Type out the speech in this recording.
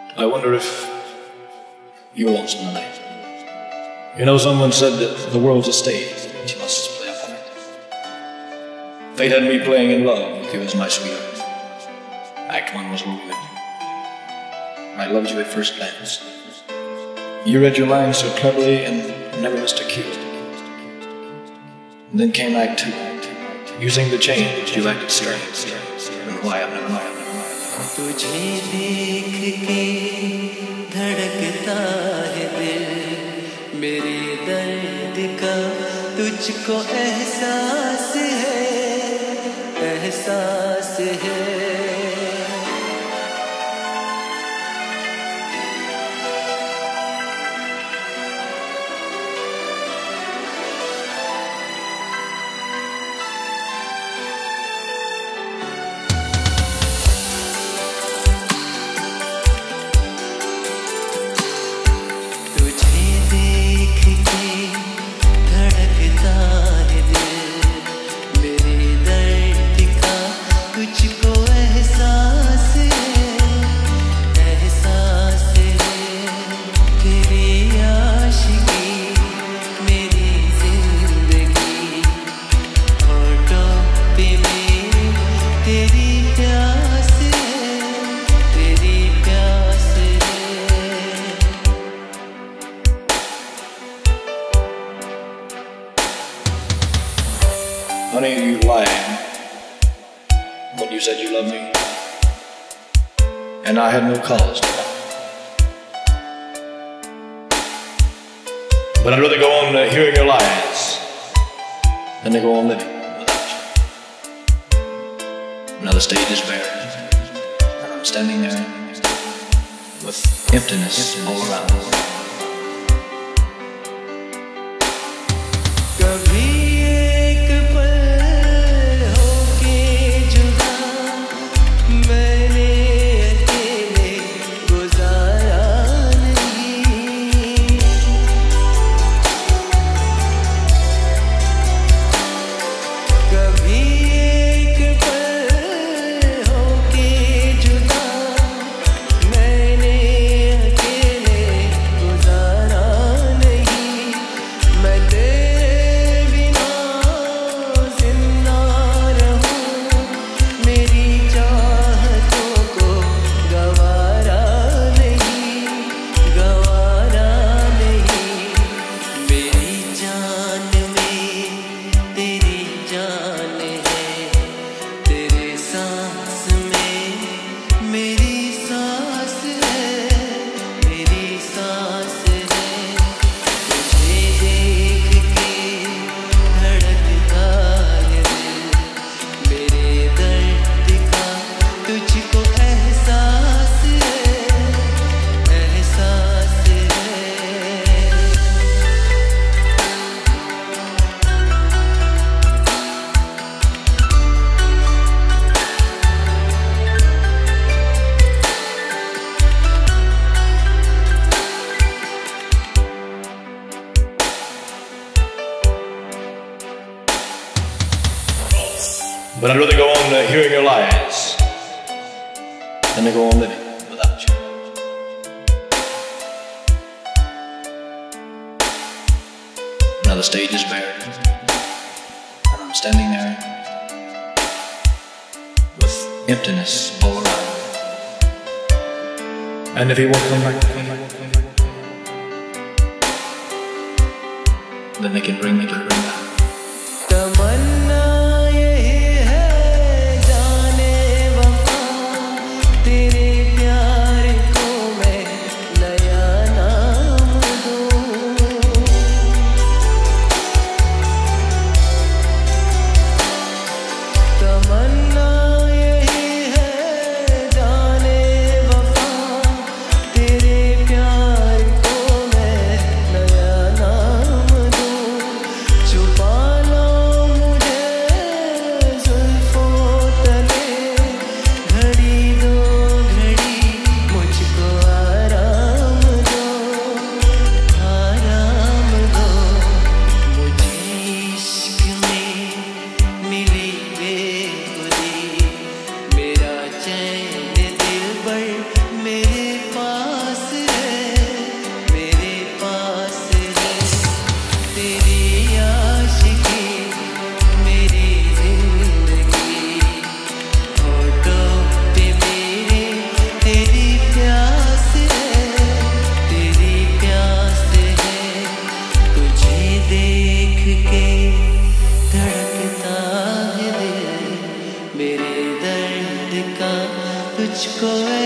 I wonder if you're lost tonight. You know, someone said that the world's a stage, and you must play a part. Fate had me playing in love with you as my sweetheart. Act 1 was where we met. I loved you at first glance. You read your lines so cleverly and never missed a cue. And then came Act 2. Using the change, you acted strange. And why I've never known. तुझे देख के धड़कता है दिल, मेरे दर्द का तुझको एहसास है, एहसास है। Honey, you lied when you said you loved me, and I had no cause to lie. But I'd rather go on hearing your lies than to go on living without you. Now the stage is bare, and I'm standing there with emptiness all around. But I'd rather go on hearing your lies than to go on living without you. Now the stage is bare, and I'm standing there with emptiness all around. And if he won't come back, then they can bring me to the ring back. छुपा देख के धड़कता है दिल, मेरे दर्द का तुझको